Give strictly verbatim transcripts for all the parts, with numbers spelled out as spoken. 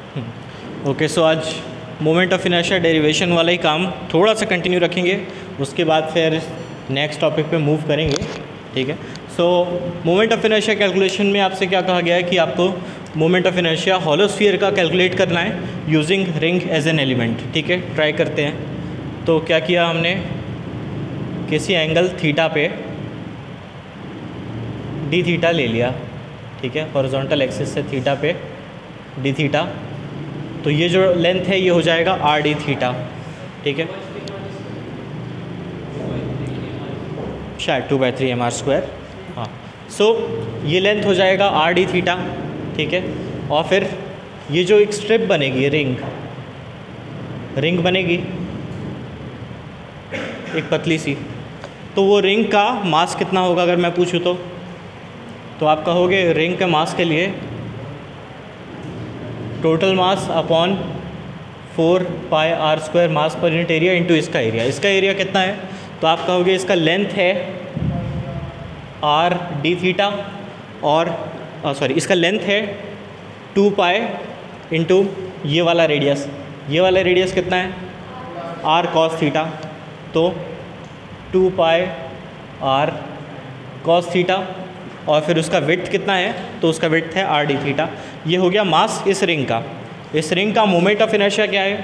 Okay, सो आज moment of inertia derivation वाला ही काम थोड़ा सा कंटिन्यू रखेंगे, उसके बाद फिर नेक्स्ट टॉपिक पे मूव करेंगे। ठीक है, so moment of inertia calculation में आपसे क्या कहा गया है कि आपको moment of inertia hollow sphere का कैलकुलेट करना है using ring as an element. ठीक है, ट्राई करते हैं। तो क्या किया हमने, किसी एंगल थीटा पे डी थीटा ले लिया। ठीक है, हॉरिजॉन्टल एक्सिस से थीटा पे डी थीटा, तो ये जो लेंथ है ये हो जाएगा आर डी थीटा। ठीक है, शायद two by three m are square. हाँ, सो ये लेंथ हो जाएगा आर डी थीटा। ठीक है, और फिर ये जो एक स्ट्रिप बनेगी, रिंग रिंग बनेगी एक पतली सी, तो वो रिंग का मास कितना होगा अगर मैं पूछूँ तो तो आप कहोगे रिंग के मास के लिए total mass upon four pi r square mass per unit area into इसका एरिया। इसका एरिया कितना है, तो आप कहोगे इसका लेंथ है आर डी थीटा, और सॉरी इसका लेंथ है टू पाई इंटू ये वाला रेडियस। ये वाला रेडियस कितना है, आर कॉस थीटा, तो two pi r cos theta, और फिर उसका विड्थ कितना है, तो उसका विड्थ है आर डी थीटा। ये हो गया मास इस रिंग का। इस रिंग का मोमेंट ऑफ इनर्शिया क्या है,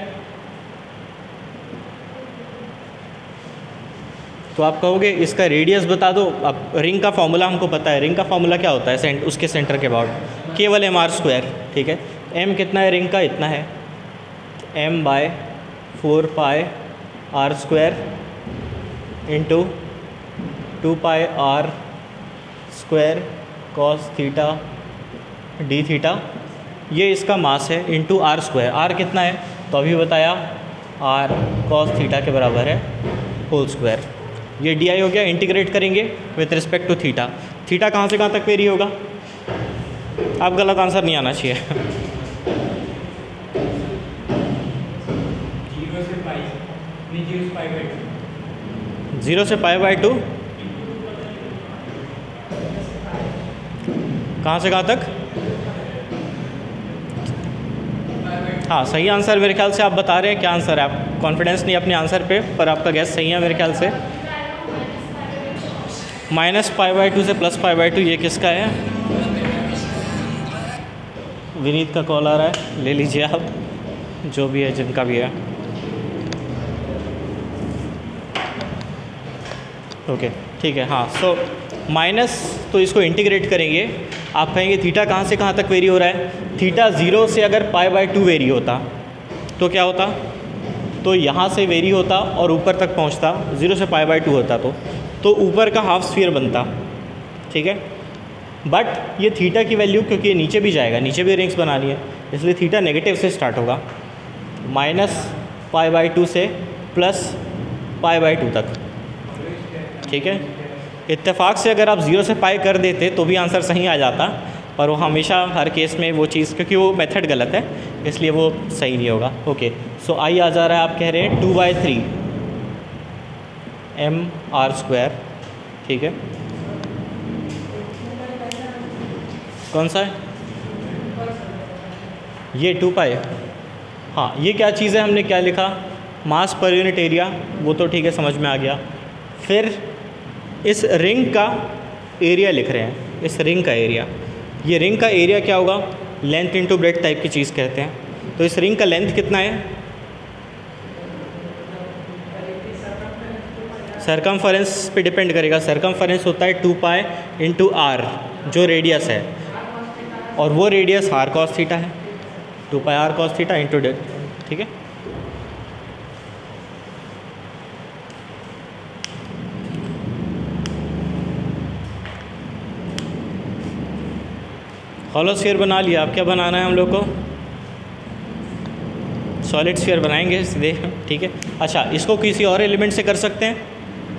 तो आप कहोगे इसका रेडियस बता दो। अब रिंग का फॉर्मूला हमको पता है, रिंग का फॉर्मूला क्या होता है, सेंट उसके सेंटर के अबाउट केवल एम आर स्क्वायर। ठीक है, एम कितना है रिंग का, इतना है, m by four pi r square into two pi r square cos theta d theta, ये इसका मास है, इंटू आर स्क्वायर। आर कितना है, तो अभी बताया आर कॉस थीटा के बराबर है होल स्क्वायर। ये डी आई हो गया, इंटीग्रेट करेंगे with respect to theta. Theta कहाँ से कहाँ तक वेरी होगा, आप गलत आंसर नहीं आना चाहिए। जीरो से पाई बाई टू, कहाँ से कहाँ तक, हाँ सही आंसर मेरे ख्याल से आप बता रहे हैं। क्या आंसर है, आप कॉन्फिडेंस नहीं अपने आंसर पे, पर आपका गैस सही है मेरे ख्याल से। माइनस पाई बाई टू से प्लस पाई बाई टू, ये किसका है, विनीत का कॉल आ रहा है, ले लीजिए आप, जो भी है जिनका भी है। ओके ठीक है, हाँ सो माइनस, तो इसको इंटीग्रेट करेंगे। आप कहेंगे थीटा कहाँ से कहाँ तक वेरी हो रहा है, थीटा ज़ीरो से अगर पाई बाई टू वेरी होता तो क्या होता, तो यहाँ से वेरी होता और ऊपर तक पहुँचता, ज़ीरो से पाई बाई टू होता तो तो ऊपर का हाफ स्फीयर बनता। ठीक है, बट ये थीटा की वैल्यू, क्योंकि ये नीचे भी जाएगा, नीचे भी रिंग्स बनानी है, इसलिए थीटा नेगेटिव से स्टार्ट होगा, माइनस पाई बाई टू से प्लस पाई बाई टू तक। ठीक है, इत्तेफाक से अगर आप ज़ीरो से पाई कर देते तो भी आंसर सही आ जाता, पर वो हमेशा हर केस में वो चीज़, क्योंकि वो मेथड गलत है इसलिए वो सही नहीं होगा। ओके, सो आई आ जा रहा है, आप कह रहे हैं two by three m are square. ठीक है, कौन सा है ये, टू पाई। हाँ, ये क्या चीज़ है, हमने क्या लिखा, मास पर यूनिट एरिया, वो तो ठीक है समझ में आ गया। फिर इस रिंग का एरिया लिख रहे हैं, इस रिंग का एरिया, ये रिंग का एरिया क्या होगा, लेंथ इनटू ब्रेड्थ टाइप की चीज़ कहते हैं। तो इस रिंग का लेंथ कितना है, सरकमफरेंस पे डिपेंड करेगा। सरकमफरेंस होता है टू पाई इंटू आर, जो रेडियस है, और वो रेडियस आर कॉस थीटा है, two pi r cos theta into that. ठीक है, हॉलो स्फीयर बना लिया। अब क्या बनाना है हम लोग को, सॉलिड स्फीयर बनाएंगे सीधे। ठीक है, अच्छा इसको किसी और एलिमेंट से कर सकते हैं,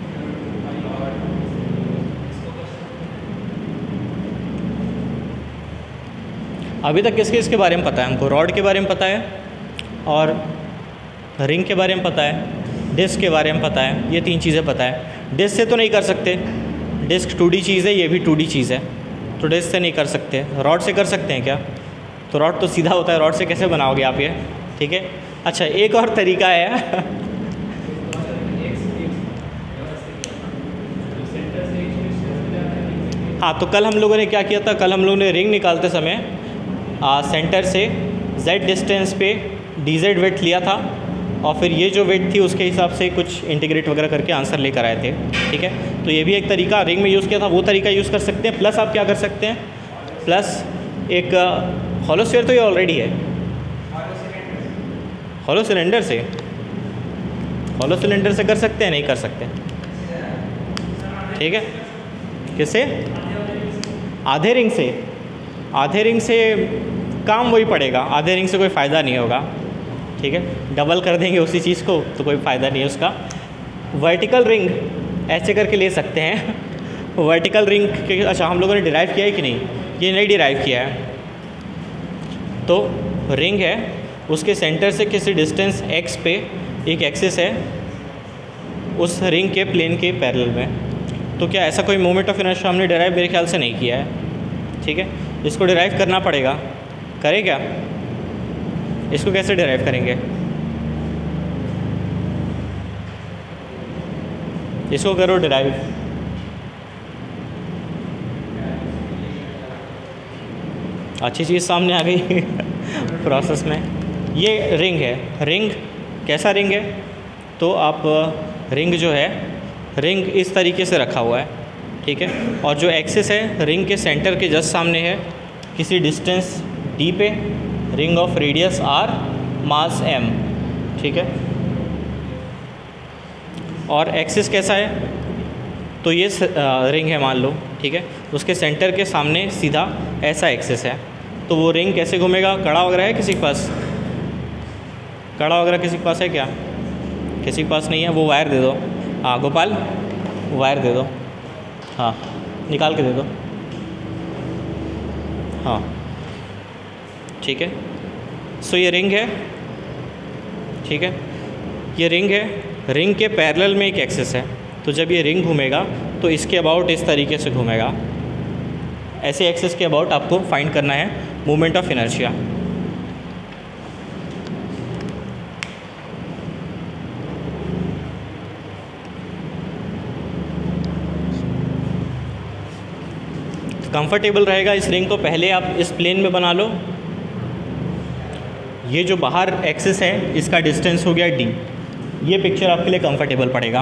अभी तक किस किस के बारे में पता है हमको, रॉड के बारे में पता है और रिंग के बारे में पता है, डिस्क के बारे में पता है, ये तीन चीज़ें पता है। डिस्क से तो नहीं कर सकते, डिस्क टू डी चीज़ है, ये भी टू डी चीज़ है, तो डिस्क से नहीं कर सकते। रॉड से कर सकते हैं क्या, तो रॉड तो सीधा होता है, रॉड से कैसे बनाओगे आप ये? ठीक है। अच्छा, एक और तरीका है हाँ, तो कल हम लोगों ने क्या किया था, कल हम लोगों ने रिंग निकालते समय आ, सेंटर से z डिस्टेंस पे डी जेड वेट लिया था, और फिर ये जो वेट थी उसके हिसाब से कुछ इंटीग्रेट वगैरह करके आंसर लेकर आए थे। ठीक है, तो ये भी एक तरीका रिंग में यूज़ किया था, वो तरीका यूज़ कर सकते हैं। प्लस आप क्या कर सकते हैं, प्लस एक हॉलो स्फीयर तो ये ऑलरेडी है, हॉलो सिलेंडर से हॉलो सिलेंडर से कर सकते हैं, नहीं कर सकते? ठीक है, किससे? आधे रिंग से। आधे रिंग से काम वही पड़ेगा, आधे रिंग से कोई फ़ायदा नहीं होगा। ठीक है, डबल कर देंगे उसी चीज़ को तो कोई फ़ायदा नहीं है उसका। वर्टिकल रिंग ऐसे करके ले सकते हैं। वर्टिकल रिंग के अच्छा हम लोगों ने डिराइव किया है कि नहीं? ये नहीं डिराइव किया है। तो रिंग है, उसके सेंटर से किसी डिस्टेंस x पे एक एक्सिस है उस रिंग के प्लेन के पैरेलल में। तो क्या ऐसा कोई मोमेंट ऑफ इनर्शिया हमने डिराइव मेरे ख्याल से नहीं किया है। ठीक है, इसको डिराइव करना पड़ेगा। करें क्या? इसको कैसे डिराइव करेंगे? इसको करो डिराइव। अच्छी चीज़ सामने आ गई प्रोसेस में। ये रिंग है, रिंग कैसा रिंग है? तो आप रिंग जो है, रिंग इस तरीके से रखा हुआ है। ठीक है, और जो एक्सिस है रिंग के सेंटर के जस्ट सामने है, किसी डिस्टेंस d पे, ring of radius r, mass m। ठीक है, और एक्सिस कैसा है? तो ये रिंग है मान लो। ठीक है, उसके सेंटर के सामने सीधा ऐसा एक्सिस है। तो वो रिंग कैसे घूमेगा? कड़ा वगैरह है किसी के पास? कड़ा वगैरह किसी के पास है क्या? किसी के पास नहीं है? वो वायर दे दो। हाँ गोपाल, वायर दे दो। हाँ निकाल के दे दो। हाँ ठीक है, सो ये रिंग है। ठीक है, ये रिंग है, रिंग के पैरेलल में एक एक्सिस है। तो जब ये रिंग घूमेगा तो इसके अबाउट इस तरीके से घूमेगा। ऐसे एक्सिस के अबाउट आपको फाइंड करना है मोमेंट ऑफ इनर्शिया। कंफर्टेबल रहेगा इस रिंग को पहले आप इस प्लेन में बना लो। ये जो बाहर एक्सिस है इसका डिस्टेंस हो गया d। ये पिक्चर आपके लिए कंफर्टेबल पड़ेगा।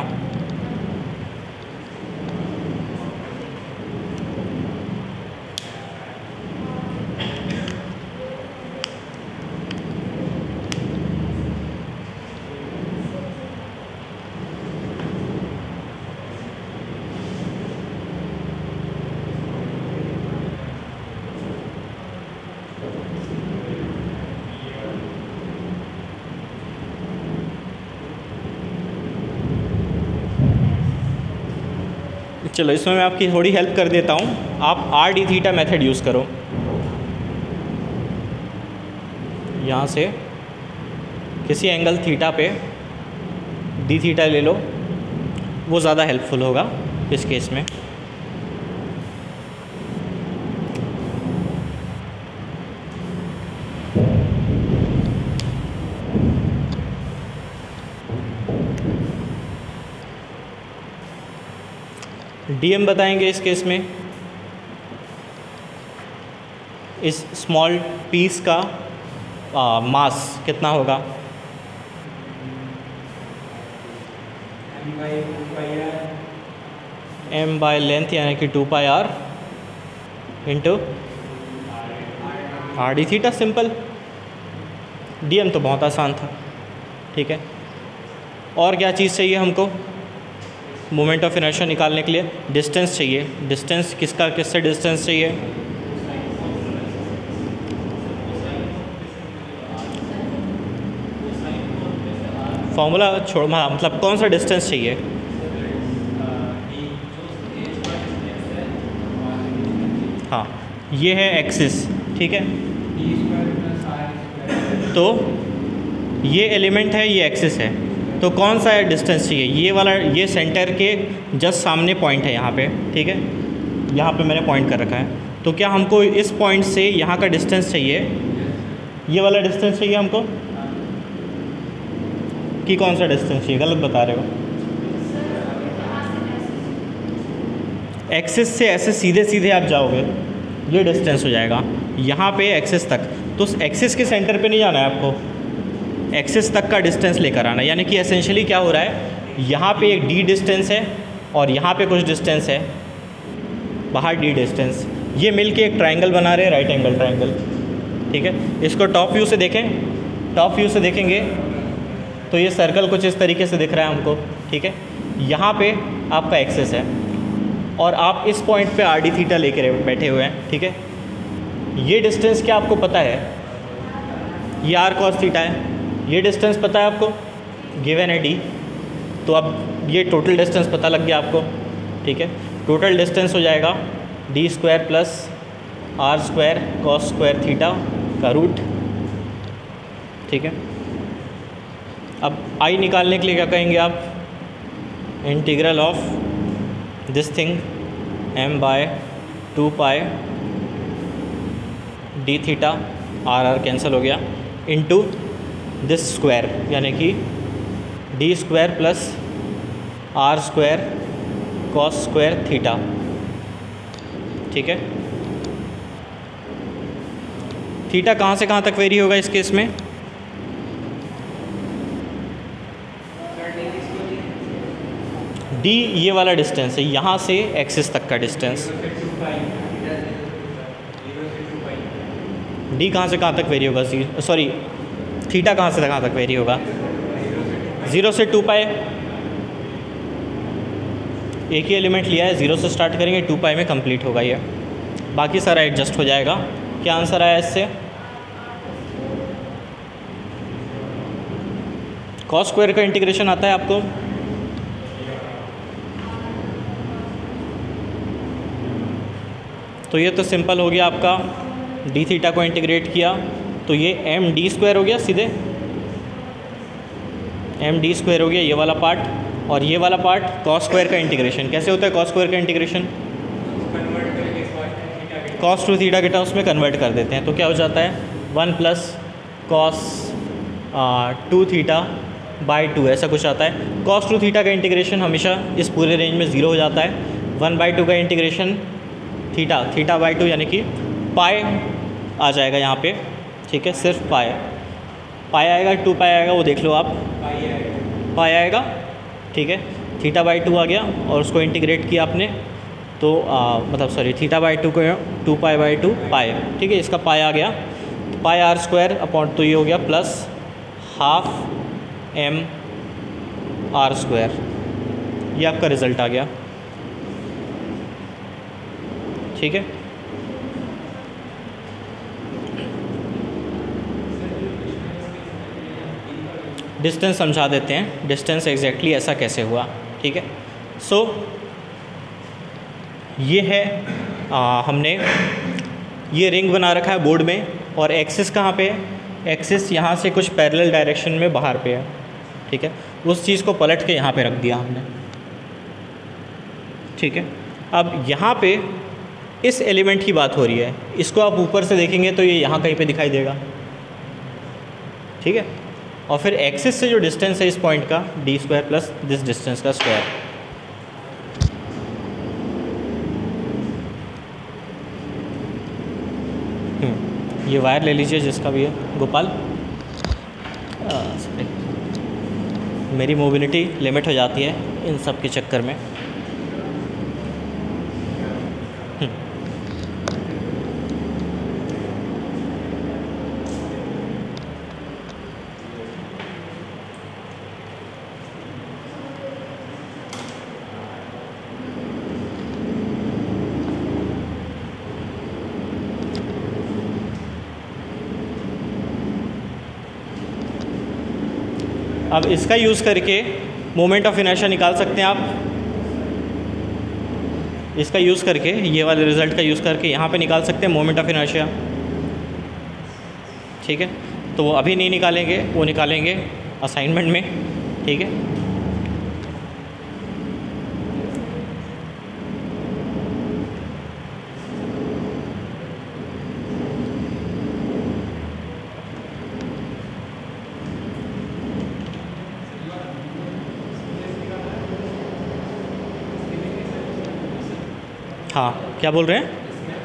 चलो इसमें मैं आपकी थोड़ी हेल्प कर देता हूँ। आप r d theta method use करो। यहाँ से किसी एंगल थीटा पे डी थीटा ले लो, वो ज़्यादा हेल्पफुल होगा इस केस में। डीएम बताएंगे इस केस में, इस स्मॉल पीस का आ, मास कितना होगा? एम बाई लेंथ यानी कि two pi r into r d theta. Simple. D m तो बहुत आसान था। ठीक है, और क्या चीज़ चाहिए हमको मोमेंट ऑफ इनर्शिया निकालने के लिए? डिस्टेंस चाहिए। डिस्टेंस किसका किससे डिस्टेंस चाहिए? फॉर्मूला छोड़, मतलब कौन सा डिस्टेंस चाहिए? हाँ ये है एक्सिस। ठीक है, तो ये एलिमेंट है, ये एक्सिस है। तो कौन सा डिस्टेंस चाहिए? ये वाला, ये सेंटर के जस्ट सामने पॉइंट है यहाँ पे। ठीक है, यहाँ पे मैंने पॉइंट कर रखा है। तो क्या हमको इस पॉइंट से यहाँ का डिस्टेंस चाहिए? ये वाला डिस्टेंस चाहिए हमको कि कौन सा डिस्टेंस चाहिए? गलत बता रहे हो। एक्सिस से ऐसे सीधे सीधे आप जाओगे, ये डिस्टेंस हो जाएगा यहाँ पे एक्सिस तक। तो उस एक्सिस के सेंटर पे नहीं जाना है आपको, एक्सिस तक का डिस्टेंस लेकर आना। यानी कि एसेंशियली क्या हो रहा है, यहाँ पे एक डी डिस्टेंस है और यहाँ पे कुछ डिस्टेंस है बाहर, डी डिस्टेंस, ये मिलके एक ट्रायंगल बना रहे हैं, राइट एंगल ट्रायंगल। ठीक है, इसको टॉप व्यू से देखें, टॉप व्यू से देखेंगे तो ये सर्कल कुछ इस तरीके से दिख रहा है हमको। ठीक है, यहाँ पे आपका एक्सिस है और आप इस पॉइंट पे आर डी थीटा लेके बैठे हुए हैं। ठीक है, ये डिस्टेंस क्या आपको पता है, ये आर कॉस थीटा है, ये डिस्टेंस पता है आपको, गिवन है डी। तो अब ये टोटल डिस्टेंस पता लग गया आपको। ठीक है, टोटल डिस्टेंस हो जाएगा d square plus r square cos square theta का रूट। ठीक है, अब आई निकालने के लिए क्या कहेंगे आप, integral of this thing m by two pi d theta, r r cancel हो गया, इनटू दिस स्क्वायर, यानी कि d square plus r square cos square theta. ठीक है, थीटा कहाँ से कहाँ तक वेरी होगा इस केस में, डी ये वाला डिस्टेंस है, यहाँ से एक्सिस तक का डिस्टेंस। डी कहाँ से कहाँ तक वेरी होगा, सॉरी थीटा कहाँ से कहाँ तक वेरी होगा, ज़ीरो से टू पाई, एक ही एलिमेंट लिया है, ज़ीरो से स्टार्ट करेंगे, टू पाई में कंप्लीट होगा ये, बाकी सारा एडजस्ट हो जाएगा। क्या आंसर आया इससे, कॉस स्क्वायर का इंटीग्रेशन आता है आपको, तो ये तो सिंपल हो गया आपका, डी थीटा को इंटीग्रेट किया तो ये एम डी स्क्वायर हो गया सीधे, एम डी स्क्वायर हो गया ये वाला पार्ट, और ये वाला पार्ट कॉस स्क्वायर का इंटीग्रेशन। कैसे होता है कॉस स्क्वायर का इंटीग्रेशन, कॉस टू थीटा के टर्म्स में कन्वर्ट कर देते हैं, तो क्या हो जाता है one plus cos two theta by two, ऐसा कुछ आता है। कॉस टू थीटा का इंटीग्रेशन हमेशा इस पूरे रेंज में ज़ीरो हो जाता है। वन बाई टू का integration theta, theta by two यानी कि पाई आ जाएगा यहाँ पे। ठीक है, सिर्फ पाई, पाई आएगा, टू पाई आएगा, वो देख लो आप, पाई आएगा। ठीक है, थीटा बाई टू आ गया और उसको इंटीग्रेट किया आपने, तो आ, मतलब सॉरी थीटा बाई टू को two pi by two pi. ठीक है, इसका पाई आ गया, तो पाई आर स्क्वायर अपॉन, तो ये हो गया plus half M R square, ये आपका रिज़ल्ट आ गया। ठीक है, डिस्टेंस समझा देते हैं, डिस्टेंस एग्जैक्टली ऐसा कैसे हुआ। ठीक है, सो so, ये है आ, हमने ये रिंग बना रखा है बोर्ड में, और एक्सिस कहाँ पे है, एक्सिस यहाँ से कुछ पैरेलल डायरेक्शन में बाहर पे है। ठीक है, उस चीज़ को पलट के यहाँ पे रख दिया हमने। ठीक है, अब यहाँ पे इस एलिमेंट की बात हो रही है, इसको आप ऊपर से देखेंगे तो ये यहाँ कहीं पे दिखाई देगा। ठीक है, और फिर एक्सिस से जो डिस्टेंस है इस पॉइंट का, d square plus this distance का स्क्वायर। ये वायर ले लीजिए जिसका भी है गोपाल, सॉरी मेरी मोबिलिटी लिमिट हो जाती है इन सब के चक्कर में। अब इसका यूज़ करके मोमेंट ऑफ इनर्शिया निकाल सकते हैं आप, इसका यूज़ करके, ये वाले रिज़ल्ट का यूज़ करके यहाँ पे निकाल सकते हैं मोमेंट ऑफ इनर्शिया। ठीक है, तो वो अभी नहीं निकालेंगे, वो निकालेंगे असाइनमेंट में। ठीक है, हाँ क्या बोल रहे हैं?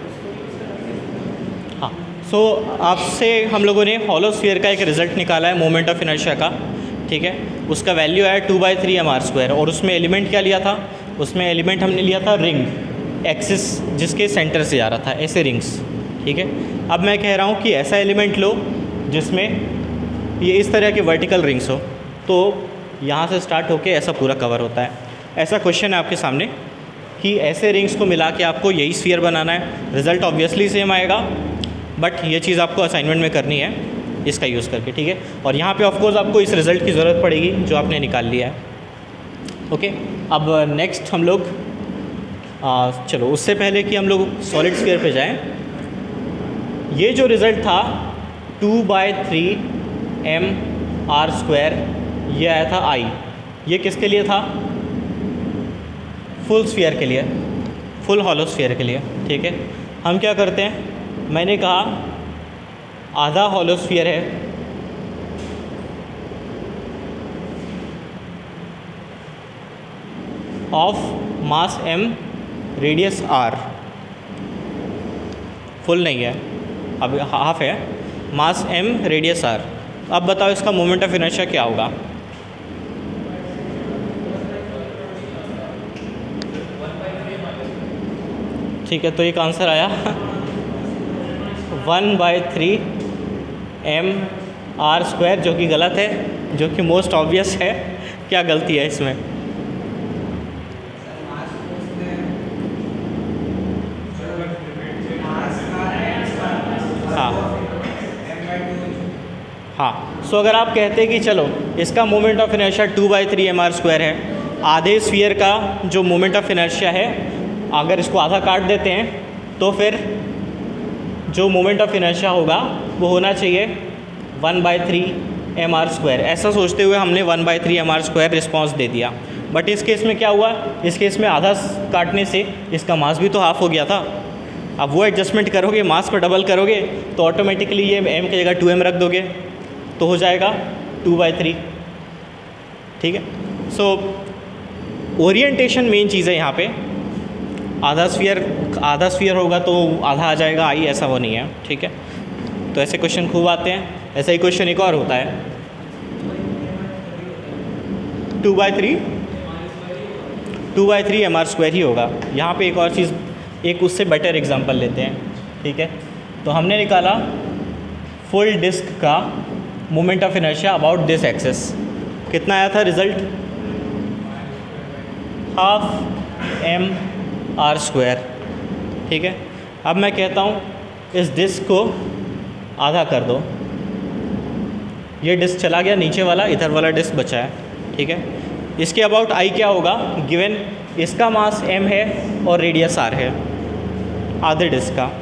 हाँ सो so, आपसे हम लोगों ने हॉलो स्फीयर का एक रिज़ल्ट निकाला है मोमेंट ऑफ इनर्शिया का, ठीक है। उसका वैल्यू है two by three m are square, और उसमें एलिमेंट क्या लिया था? उसमें एलिमेंट हमने लिया था रिंग एक्सिस, जिसके सेंटर से जा रहा था, ऐसे रिंग्स, ठीक है। अब मैं कह रहा हूँ कि ऐसा एलिमेंट लो जिसमें ये इस तरह के वर्टिकल रिंग्स हो, तो यहाँ से स्टार्ट होके ऐसा पूरा कवर होता है। ऐसा क्वेश्चन है आपके सामने कि ऐसे रिंग्स को मिला के आपको यही स्फीयर बनाना है। रिज़ल्ट ऑब्वियसली सेम आएगा, बट ये चीज़ आपको असाइनमेंट में करनी है इसका यूज़ करके, ठीक है। और यहाँ पे ऑफकोर्स आपको इस रिज़ल्ट की ज़रूरत पड़ेगी जो आपने निकाल लिया है, ओके। अब नेक्स्ट हम लोग आ, चलो उससे पहले कि हम लोग सॉलिड स्फीयर पे जाएं, ये जो रिज़ल्ट था two by three m are square, ये आया था आई, ये किसके लिए था? फुल स्फीयर के लिए, फुल हॉलो स्फीयर के लिए, ठीक है। हम क्या करते हैं, मैंने कहा आधा हॉलो स्फीयर है, of mass m radius r, full नहीं है, अब हाफ है, मास एम रेडियस आर। अब बताओ इसका मोमेंट ऑफ इनर्शिया क्या होगा? ठीक है, तो एक आंसर आया one by three m are square, जो कि गलत है, जो कि मोस्ट ऑब्वियस है। क्या गलती है इसमें? हाँ हाँ सो अगर आप कहते हैं कि चलो इसका moment of inertia two by three m are square है, आधे स्फीयर का जो मोमेंट ऑफ इनर्शिया है, अगर इसको आधा काट देते हैं तो फिर जो मोमेंट ऑफ इनर्शिया होगा वो होना चाहिए one by three m are square. ऐसा सोचते हुए हमने one by three m are square response दे दिया, बट इस केस में क्या हुआ? इस केस में आधा काटने से इसका मास भी तो हाफ हो गया था। अब वो एडजस्टमेंट करोगे, मास को डबल करोगे तो ऑटोमेटिकली ये एम की जगह टू एम रख दोगे तो हो जाएगा टू बाई थ्री, ठीक है। सो ओरिएंटेशन मेन चीज़ है यहाँ पे। आधा स्फीयर आधा स्फीयर होगा तो आधा आ जाएगा आई, ऐसा वो नहीं है, ठीक है। तो ऐसे क्वेश्चन खूब आते हैं। ऐसा ही क्वेश्चन एक और होता है, two by three two by three m are square ही होगा। यहाँ पे एक और चीज़, एक उससे बेटर एग्जांपल लेते हैं, ठीक है। तो हमने निकाला फुल डिस्क का moment of inertia about this axis. कितना आया था result? Half M R square, ठीक है। अब मैं कहता हूँ इस डिस्क को आधा कर दो, ये डिस्क चला गया, नीचे वाला इधर वाला डिस्क बचा है, ठीक है। इसके अबाउट आई क्या होगा? गिवन इसका मास एम है और रेडियस आर है, आधे डिस्क का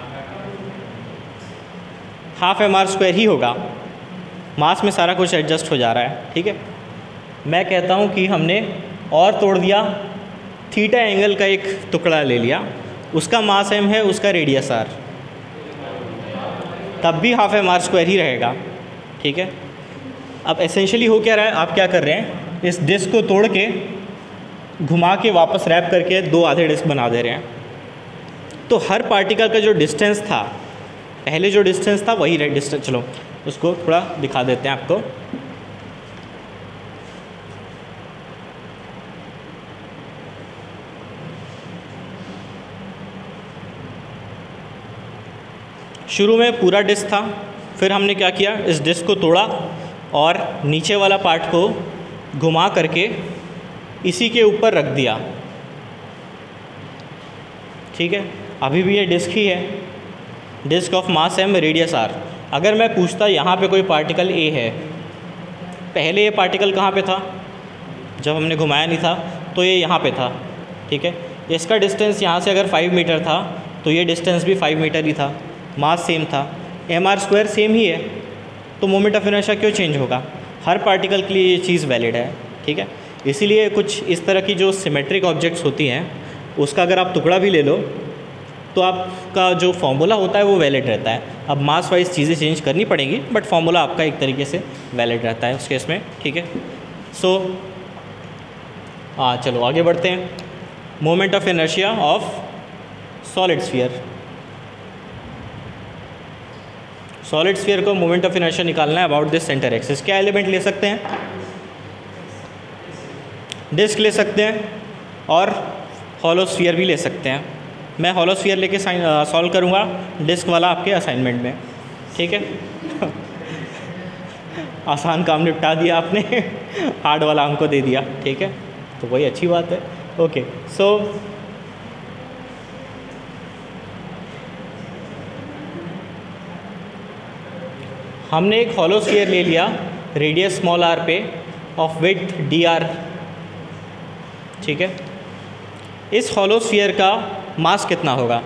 हाफ एम आर स्क्वायर ही होगा। मास में सारा कुछ एडजस्ट हो जा रहा है, ठीक है। मैं कहता हूँ कि हमने और तोड़ दिया, थीटा एंगल का एक टुकड़ा ले लिया, उसका मास एम है, उसका रेडियस आर, तब भी हाफ एम आर स्क्वायर ही रहेगा, ठीक है। अब एसेंशियली हो क्या रहा है, आप क्या कर रहे हैं, इस डिस्क को तोड़ के घुमा के वापस रैप करके दो आधे डिस्क बना दे रहे हैं। तो हर पार्टिकल का जो डिस्टेंस था, पहले जो डिस्टेंस था वही डिस्टेंस, चलो उसको थोड़ा दिखा देते हैं आपको। शुरू में पूरा डिस्क था, फिर हमने क्या किया, इस डिस्क को तोड़ा और नीचे वाला पार्ट को घुमा करके इसी के ऊपर रख दिया, ठीक है। अभी भी ये डिस्क ही है, disc of mass m radius r. अगर मैं पूछता यहाँ पे कोई पार्टिकल ए है, पहले ये पार्टिकल कहाँ पे था? जब हमने घुमाया नहीं था तो ये यहाँ पे था, ठीक है। इसका डिस्टेंस यहाँ से अगर फाइव मीटर था तो ये डिस्टेंस भी फाइव मीटर ही था, मास सेम था, एम आर स्क्वायर सेम ही है, तो मोमेंट ऑफ इनर्शिया क्यों चेंज होगा? हर पार्टिकल के लिए ये चीज़ वैलिड है, ठीक है। इसीलिए कुछ इस तरह की जो सिमेट्रिक ऑब्जेक्ट्स होती हैं, उसका अगर आप टुकड़ा भी ले लो तो आपका जो फॉर्मूला होता है वो वैलिड रहता है। अब मास वाइज चीज़ें चेंज करनी पड़ेंगी, बट फॉर्मूला आपका एक तरीके से वैलिड रहता है उस केस में, ठीक है। सो हाँ चलो आगे बढ़ते हैं। Moment of inertia of solid sphere, solid sphere को मोमेंट ऑफ इनर्शिया निकालना है अबाउट दिस सेंटर एक्सिस। क्या एलिमेंट ले सकते हैं? डिस्क ले सकते हैं और हॉलो स्फीयर भी ले सकते हैं। मैं हॉलो स्फीयर लेके सॉल्व करूँगा, डिस्क वाला आपके असाइनमेंट में, ठीक है। आसान काम निपटा दिया आपने, हार्ड वाला हमको दे दिया, ठीक है, तो वही अच्छी बात है। ओके, सो हमने एक हॉलो स्फीयर ले लिया रेडियस स्मॉल आर पे ऑफ विड्थ डी आर, ठीक है। इस हॉलो स्फीयर का मास कितना होगा?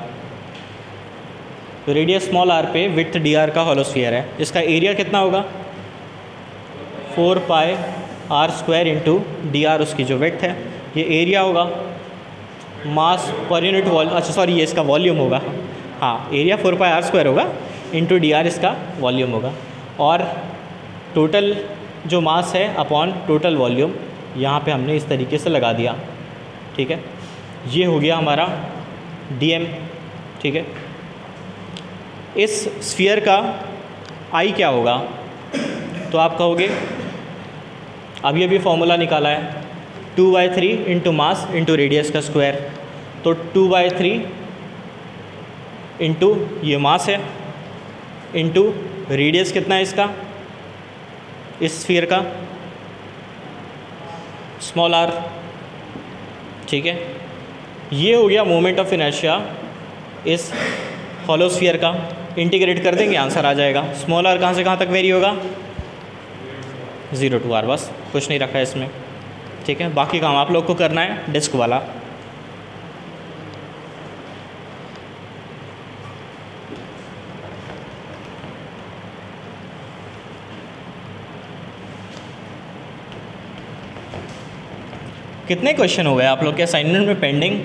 तो रेडियस स्मॉल आर पे विड्थ डी आर का हॉलो स्फीयर है, इसका एरिया कितना होगा? Four pi r square into d r, उसकी जो विड्थ है, ये एरिया होगा। मास पर यूनिट वॉल्यूम, अच्छा सॉरी ये इसका वॉल्यूम होगा, हाँ area four pi r square होगा इंटू डी आर इसका वॉल्यूम होगा। और टोटल जो मास है अपॉन टोटल वॉल्यूम यहाँ पे हमने इस तरीके से लगा दिया, ठीक है। ये हो गया हमारा डी एम, ठीक है। इस स्फीयर का आई क्या होगा? तो आप कहोगे अभी अभी फॉर्मूला निकाला है, two by three into mass into radius का स्क्वायर, तो टू बाई थ्री इंटू ये मास है इंटू रेडियस कितना है इसका, इस स्फीयर का स्मॉल आर, ठीक है। ये हो गया मोमेंट ऑफ इनर्शिया इस हॉलो स्फीयर का। इंटीग्रेट कर देंगे, आंसर आ जाएगा। स्मॉल आर कहाँ से कहाँ तक वेरी होगा? ज़ीरो टू आर, बस कुछ नहीं रखा है इसमें, ठीक है। बाकी काम आप लोग को करना है डिस्क वाला। कितने क्वेश्चन हो गए आप लोग के असाइनमेंट में पेंडिंग?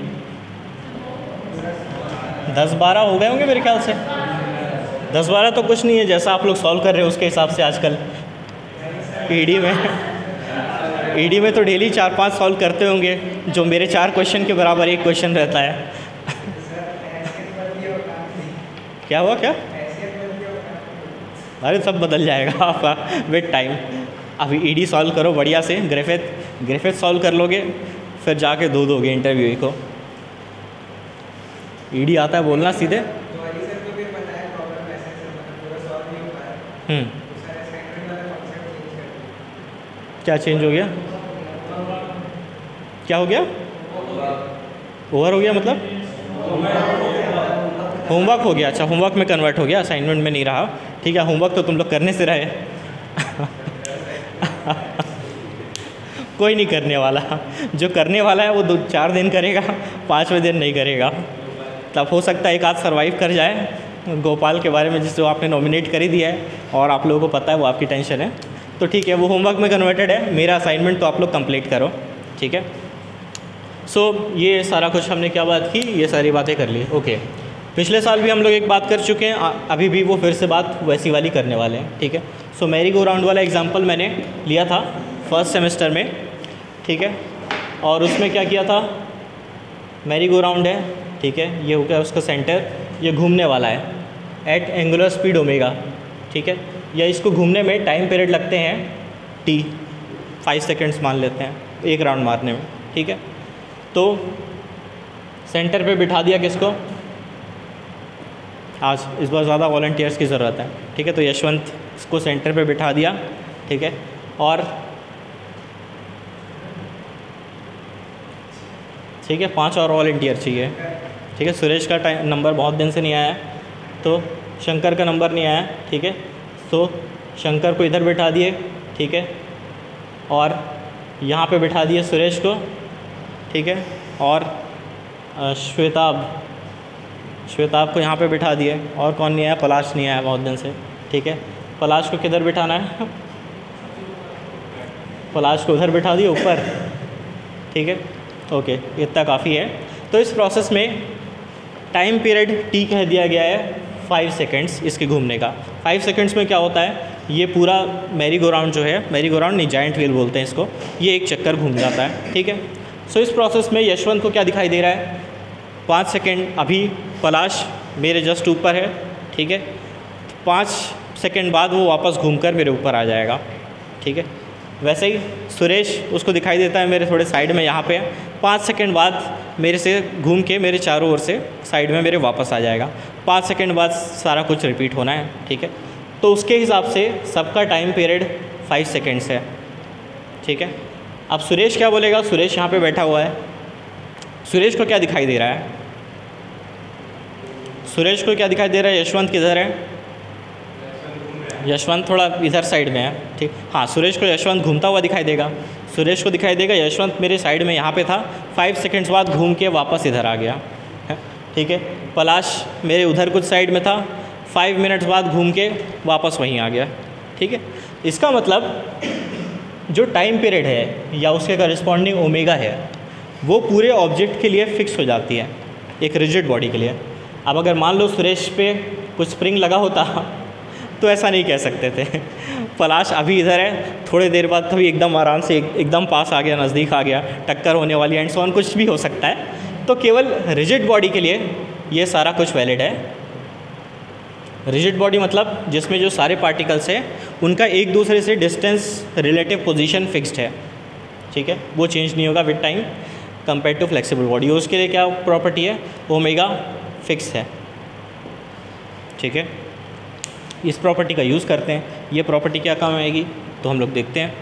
दस बारह हो गए होंगे मेरे ख्याल से। दस बारह तो कुछ नहीं है, जैसा आप लोग सॉल्व कर रहे हो उसके हिसाब से। आजकल ईडी में ईडी में तो डेली चार पांच सॉल्व करते होंगे, जो मेरे चार क्वेश्चन के बराबर एक क्वेश्चन रहता है। क्या हुआ क्या? अरे सब बदल जाएगा आपका, विद टाइम। अभी ईडी सॉल्व करो बढ़िया से, ग्रेफिथ ग्रेफिथ सॉल्व कर लोगे, फिर जाके दो दोगे इंटरव्यू को। ईडी आता है बोलना सीधे। हम्म क्या चेंज हो गया? क्या हो गया? ओवर हो गया मतलब होमवर्क हो गया। अच्छा, होमवर्क में कन्वर्ट हो गया, असाइनमेंट में नहीं रहा, ठीक है। होमवर्क तो तुम लोग करने से रहे। कोई नहीं करने वाला, जो करने वाला है वो दो चार दिन करेगा, पाँचवें दिन नहीं करेगा। तब हो सकता है एक आध सर्वाइव कर जाए। गोपाल के बारे में जिसको आपने नॉमिनेट कर ही दिया है और आप लोगों को पता है वो आपकी टेंशन है, तो ठीक है, वो होमवर्क में कन्वर्टेड है। मेरा असाइनमेंट तो आप लोग कंप्लीट करो, ठीक है। सो so, ये सारा कुछ हमने क्या बात की, ये सारी बातें कर ली। ओके, पिछले साल भी हम लोग एक बात कर चुके हैं, अभी भी वो फिर से बात वैसी वाली करने वाले हैं, ठीक है। सो मैरी गो राउंड वाला एग्जाम्पल मैंने लिया था फर्स्ट सेमेस्टर में, ठीक है। और उसमें क्या किया था, मैरी गो राउंड है, ठीक है, ये हो गया उसका सेंटर, ये घूमने वाला है एट एंगुलर स्पीड ओमेगा, ठीक है। या इसको घूमने में टाइम पीरियड लगते हैं टी, फाइव सेकेंड्स मान लेते हैं एक राउंड मारने में, ठीक है। तो सेंटर पे बिठा दिया किसको, आज इस बार ज़्यादा वॉलंटियर्स की ज़रूरत है, ठीक है। तो यशवंत इसको सेंटर पे बिठा दिया, ठीक है। और ठीक है, पांच और वॉलंटियर चाहिए, ठीक है। सुरेश का टाइम नंबर बहुत दिन से नहीं आया, तो शंकर का नंबर नहीं आया, ठीक है। तो शंकर को इधर बिठा दिए, ठीक है, और यहाँ पे बिठा दिए सुरेश को, ठीक है। और श्वेताब श्वेताब को यहाँ पे बिठा दिए। और कौन नहीं आया, पलाश नहीं आया बहुत दिन से, ठीक है। पलाश को किधर बिठाना है, पलाश को उधर बिठा दिए ऊपर, ठीक है। ओके, इतना काफ़ी है। तो इस प्रोसेस में टाइम पीरियड टी कह दिया गया है फाइव सेकेंड्स इसके घूमने का। फाइव सेकेंड्स में क्या होता है, ये पूरा मैरी गो राउंड जो है, मैरी गो राउंड नहीं जायंट व्हील बोलते हैं इसको, ये एक चक्कर घूम जाता है, ठीक है। सो इस प्रोसेस में यशवंत को क्या दिखाई दे रहा है, पाँच सेकेंड अभी पलाश मेरे जस्ट ऊपर है, ठीक है, पाँच सेकेंड बाद वो वापस घूमकर मेरे ऊपर आ जाएगा, ठीक है। वैसे ही सुरेश, उसको दिखाई देता है मेरे थोड़े साइड में यहाँ पे, पाँच सेकेंड बाद मेरे से घूम के मेरे चारों ओर से साइड में मेरे वापस आ जाएगा। पाँच सेकेंड बाद सारा कुछ रिपीट होना है, ठीक है। तो उसके हिसाब से सबका टाइम पीरियड फाइव सेकेंड्स है, ठीक है। अब सुरेश क्या बोलेगा? सुरेश यहाँ पे बैठा हुआ है, सुरेश को क्या दिखाई दे रहा है? सुरेश को क्या दिखाई दे रहा है? यशवंत किधर है? यशवंत थोड़ा इधर साइड में है, ठीक। हाँ, सुरेश को यशवंत घूमता हुआ दिखाई देगा, सुरेश को दिखाई देगा यशवंत मेरे साइड में यहाँ पे था, फाइव सेकेंड्स बाद घूम के वापस इधर आ गया, ठीक है। पलाश मेरे उधर कुछ साइड में था, फाइव मिनट्स बाद घूम के वापस वहीं आ गया, ठीक है। इसका मतलब जो टाइम पीरियड है या उसके करस्पॉन्डिंग ओमेगा है वो पूरे ऑब्जेक्ट के लिए फिक्स हो जाती है, एक रिजिड बॉडी के लिए। अब अगर मान लो सुरेश पे कुछ स्प्रिंग लगा होता तो ऐसा नहीं कह सकते थे। पलाश अभी इधर है, थोड़ी देर बाद कभी एकदम आराम से एक, एकदम पास आ गया, नज़दीक आ गया, टक्कर होने वाली, एंड सो ऑन, कुछ भी हो सकता है। तो केवल रिजिड बॉडी के लिए ये सारा कुछ वैलिड है। रिजिड बॉडी मतलब जिसमें जो सारे पार्टिकल्स हैं उनका एक दूसरे से डिस्टेंस, रिलेटिव पोजीशन फिक्स्ड है, ठीक है, वो चेंज नहीं होगा with time compare to flexible body. उसके लिए क्या प्रॉपर्टी है? ओमेगा फिक्स है, ठीक है। इस प्रॉपर्टी का यूज़ करते हैं। ये प्रॉपर्टी क्या काम आएगी तो हम लोग देखते हैं।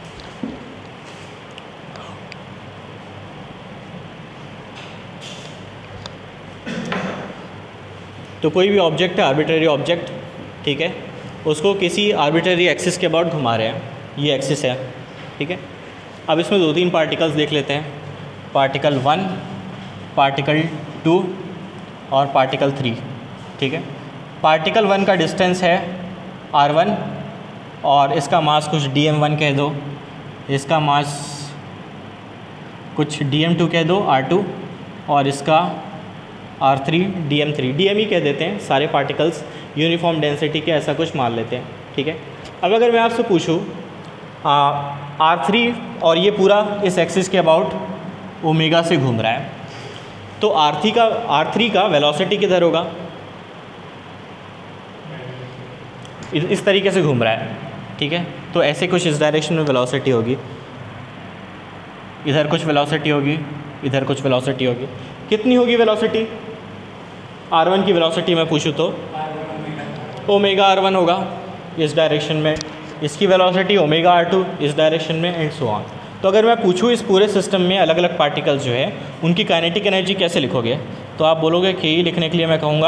तो कोई भी ऑब्जेक्ट है, आर्बिट्ररी ऑब्जेक्ट, ठीक है, उसको किसी आर्बिट्ररी एक्सिस के अबाउट घुमा रहे हैं, ये एक्सिस है, ठीक है। अब इसमें दो तीन पार्टिकल्स देख लेते हैं, पार्टिकल वन, पार्टिकल टू और पार्टिकल थ्री, ठीक है। पार्टिकल वन का डिस्टेंस है आर वन और इसका मास कुछ डी एम वन कह दो, इसका मास कुछ डी एम टू कह दो आर टू, और इसका r three d m three, d m ही कह देते हैं सारे पार्टिकल्स यूनिफॉर्म डेंसिटी के, ऐसा कुछ मान लेते हैं, ठीक है। अब अगर मैं आपसे पूछूँ आर थ्री और ये पूरा इस एक्सिस के अबाउट ओमेगा से घूम रहा है, तो आर थ्री का आर थ्री का वेलोसिटी किधर होगा? इस तरीके से घूम रहा है, ठीक है। तो ऐसे कुछ इस डायरेक्शन में वेलोसिटी होगी, इधर कुछ वेलोसिटी होगी, इधर कुछ वेलोसिटी होगी। कितनी होगी वेलोसिटी? आर वन की वेलोसिटी मैं पूछूँ तो ओमेगा आर वन होगा इस डायरेक्शन में, इसकी वेलोसिटी ओमेगा आर टू इस डायरेक्शन में, एंड सो ऑन। तो अगर मैं पूछूँ इस पूरे सिस्टम में अलग अलग पार्टिकल्स जो है उनकी काइनेटिक एनर्जी कैसे लिखोगे, तो आप बोलोगे कि लिखने के लिए मैं कहूँगा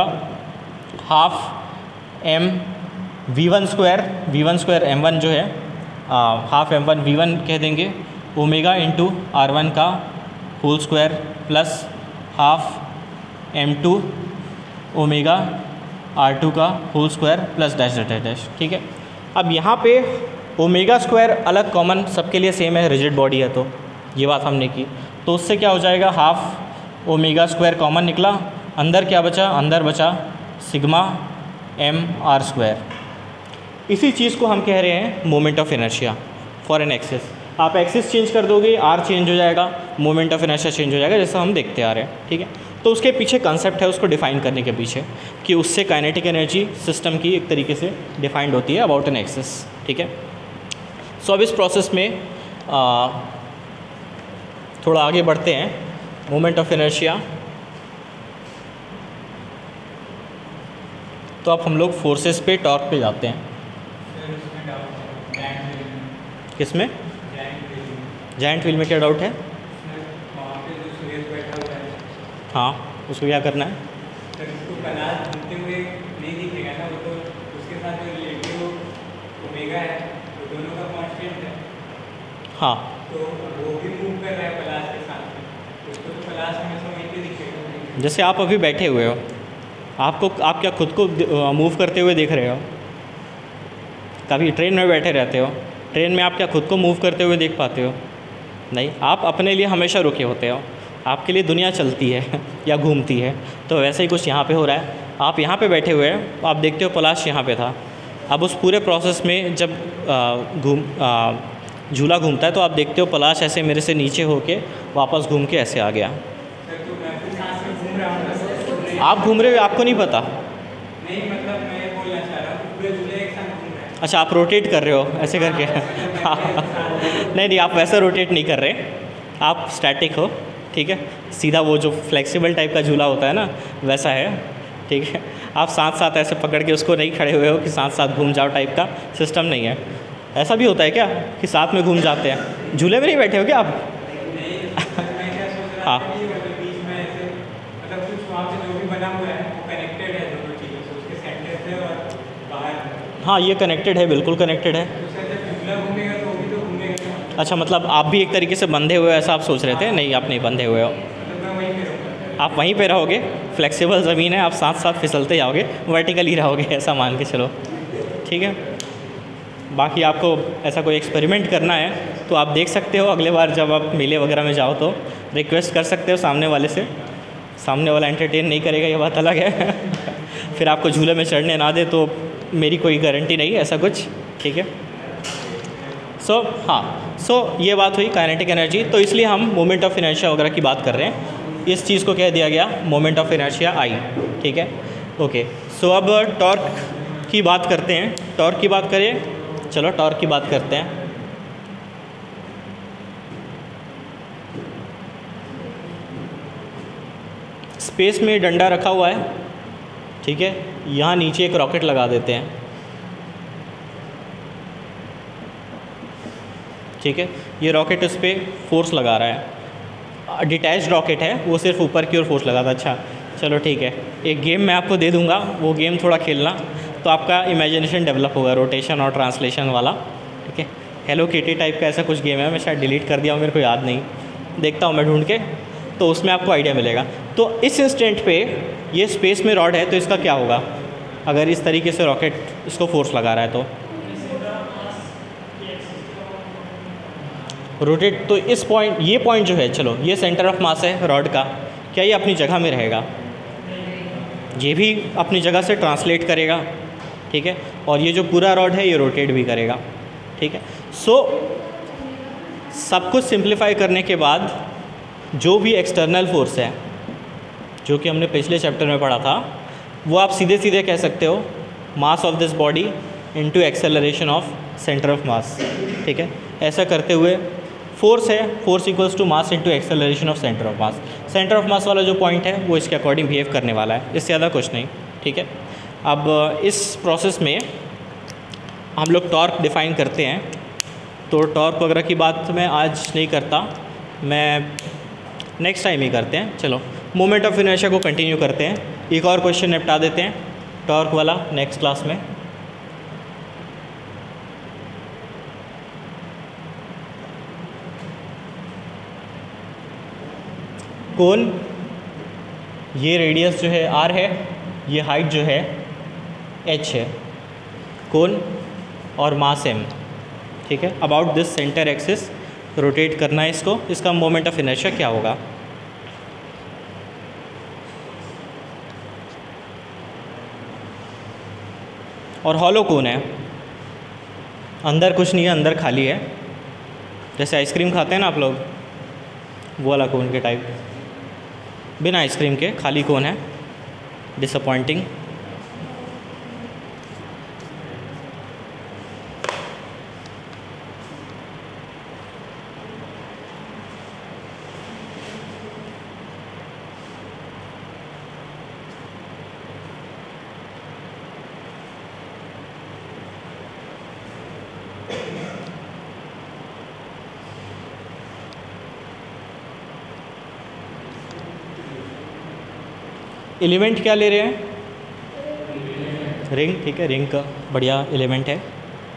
half m v one square, v one square m one जो है half m one v one कह देंगे, ओमेगा इंटू आर वन का whole square plus half m two omega r two का whole square plus dash dash dash, ठीक है। अब यहाँ पे ओमेगा स्क्वायर अलग कॉमन सबके लिए सेम है, रिजिड बॉडी है तो ये बात हमने की, तो उससे क्या हो जाएगा? हाफ ओमेगा स्क्वायर कॉमन निकला, अंदर क्या बचा? अंदर बचा सिग्मा एम आर स्क्वायर। इसी चीज़ को हम कह रहे हैं moment of inertia for an axis. आप एक्सिस चेंज कर दोगे, आर चेंज हो जाएगा, मोमेंट ऑफ इनर्शिया चेंज हो जाएगा, जैसा हम देखते आ रहे हैं, ठीक है। तो उसके पीछे कंसेप्ट है, उसको डिफाइन करने के पीछे कि उससे काइनेटिक एनर्जी सिस्टम की एक तरीके से डिफाइंड होती है अबाउट एन एक्सिस, ठीक है। सो अब इस प्रोसेस में आ, थोड़ा आगे बढ़ते हैं। मोमेंट ऑफ इनर्शिया, तो अब हम लोग फोर्सेस पे, टॉर्क पे जाते हैं। किसमें? जायंट व्हील में क्या डाउट है? हाँ, उसको क्या करना है? हाँ, तो वो भी मूव कर रहा है पलाश के साथ, उसको तो पलाश हमेशा वहीं पे दिखेगा। जैसे आप अभी बैठे हुए हो, आपको आप क्या खुद को मूव करते हुए देख रहे हो? कभी ट्रेन में बैठे रहते हो, ट्रेन में आप क्या खुद को मूव करते हुए देख पाते हो? नहीं, आप अपने लिए हमेशा रुके होते हो, आपके लिए दुनिया चलती है या घूमती है। तो वैसे ही कुछ यहाँ पे हो रहा है, आप यहाँ पे बैठे हुए हैं, आप देखते हो पलाश यहाँ पे था। अब उस पूरे प्रोसेस में जब घूम झूला घूमता है तो आप देखते हो पलाश ऐसे मेरे से नीचे होके वापस घूम के ऐसे आ गया। तो मैं फिर सांस में घूम रहा आप घूम रहे हो, आपको नहीं पता? नहीं मतलब मैं ये बोलना चाह रहा हूँ पूरे झूले एक साथ घूम रहे हैं। अच्छा, आप रोटेट कर रहे हो ऐसे करके? नहीं नहीं, आप वैसा रोटेट नहीं कर रहे, आप स्टैटिक हो, ठीक है। सीधा वो जो फ्लेक्सिबल टाइप का झूला होता है ना, वैसा है, ठीक है। आप साथ साथ ऐसे पकड़ के उसको नहीं खड़े हुए हो कि साथ साथ घूम जाओ, टाइप का सिस्टम नहीं है। ऐसा भी होता है क्या कि साथ में घूम जाते हैं? झूले में नहीं बैठे हो क्या आप? मैं क्या सोच रहा हाँ था कि मतलब बीच में ऐसे मतलब कुछ वहाँ पे जो भी बना हुआ है वो कनेक्टेड है दोनों चीज़ों से, उसके सेंटर से और बाहर। हाँ, ये कनेक्टेड है, बिल्कुल कनेक्टेड है। तो सर जब झूला घूमेगा तो वो भी तो घूमेगा ना। अच्छा, मतलब आप भी एक तरीके से बंधे हुए हो ऐसा आप सोच रहे थे? नहीं, आप नहीं बंधे हुए हो, मतलब मैं वहीं पे रहूँगा। आप वहीं पे रहोगे, फ्लेक्सिबल ज़मीन है, आप साथ साथ फिसलते जाओगे, वर्टिकली रहोगे, ऐसा मान के चलो, ठीक है। बाकी आपको ऐसा कोई एक्सपेरिमेंट करना है तो आप देख सकते हो, अगले बार जब आप मेले वगैरह में जाओ तो रिक्वेस्ट कर सकते हो सामने वाले से। सामने वाला एंटरटेन नहीं करेगा, ये बात अलग है। फिर आपको झूले में चढ़ने ना दे तो मेरी कोई गारंटी नहीं है ऐसा कुछ, ठीक है। सो so, हाँ, सो so, ये बात हुई काइनेटिक एनर्जी। तो इसलिए हम मोमेंट ऑफ इनर्शिया वगैरह की बात कर रहे हैं, इस चीज़ को कह दिया गया मोमेंट ऑफ इनर्शिया आई, ठीक है। ओके, सो अब टॉर्क की बात करते हैं। टॉर्क की बात करें, चलो टॉर्क की बात करते हैं। स्पेस में डंडा रखा हुआ है, ठीक है, यहाँ नीचे एक रॉकेट लगा देते हैं, ठीक है। ये रॉकेट उस पर फोर्स लगा रहा है, डिटैच्ड रॉकेट है, वो सिर्फ ऊपर की ओर फोर्स लगा था। अच्छा चलो ठीक है, एक गेम मैं आपको दे दूँगा, वो गेम थोड़ा खेलना तो आपका इमेजिनेशन डेवलप होगा, रोटेशन और ट्रांसलेशन वाला, ठीक है। हेलो किटी टाइप का ऐसा कुछ गेम है, मैं शायद डिलीट कर दिया हूँ, मेरे को याद नहीं, देखता हूँ मैं ढूंढ के, तो उसमें आपको आइडिया मिलेगा। तो इस इंस्टेंट पे ये स्पेस में रॉड है तो इसका क्या होगा अगर इस तरीके से रॉकेट इसको फोर्स लगा रहा है तो? रोटेट, तो इस पॉइंट, ये पॉइंट जो है, चलो ये सेंटर ऑफ मास है रॉड का, क्या ये अपनी जगह में रहेगा? ये भी अपनी जगह से ट्रांसलेट करेगा, ठीक है, और ये जो पूरा रॉड है ये रोटेट भी करेगा, ठीक है। सो सब कुछ सिंप्लीफाई करने के बाद जो भी एक्सटर्नल फोर्स है जो कि हमने पिछले चैप्टर में पढ़ा था, वो आप सीधे सीधे कह सकते हो mass of this body into acceleration of centre of mass, ठीक है। ऐसा करते हुए फोर्स है, force equals to mass into acceleration of centre of mass. Centre of mass वाला जो पॉइंट है वो इसके अकॉर्डिंग बिहेव करने वाला है, इससे ज़्यादा कुछ नहीं, ठीक है। अब इस प्रोसेस में हम लोग टॉर्क डिफाइन करते हैं, तो टॉर्क वगैरह की बात मैं आज नहीं करता, मैं नेक्स्ट टाइम ही करते हैं। चलो मोमेंट ऑफ इनर्शिया को कंटिन्यू करते हैं, एक और क्वेश्चन निपटा देते हैं टॉर्क वाला नेक्स्ट क्लास में। कौन, ये रेडियस जो है आर है, ये हाइट जो है एच है, कौन और मास एम, ठीक है। About this centre axis rotate करना है इसको, इसका मोमेंट ऑफ इनर्शिया क्या होगा? और हॉलो कौन है, अंदर कुछ नहीं है, अंदर खाली है, जैसे आइसक्रीम खाते हैं ना आप लोग, वो वाला कोन के टाइप, बिना आइसक्रीम के खाली कोन है, डिसअपॉइंटिंग। एलिमेंट क्या ले रहे हैं? रिंग, ठीक है, रिंग का बढ़िया एलिमेंट है।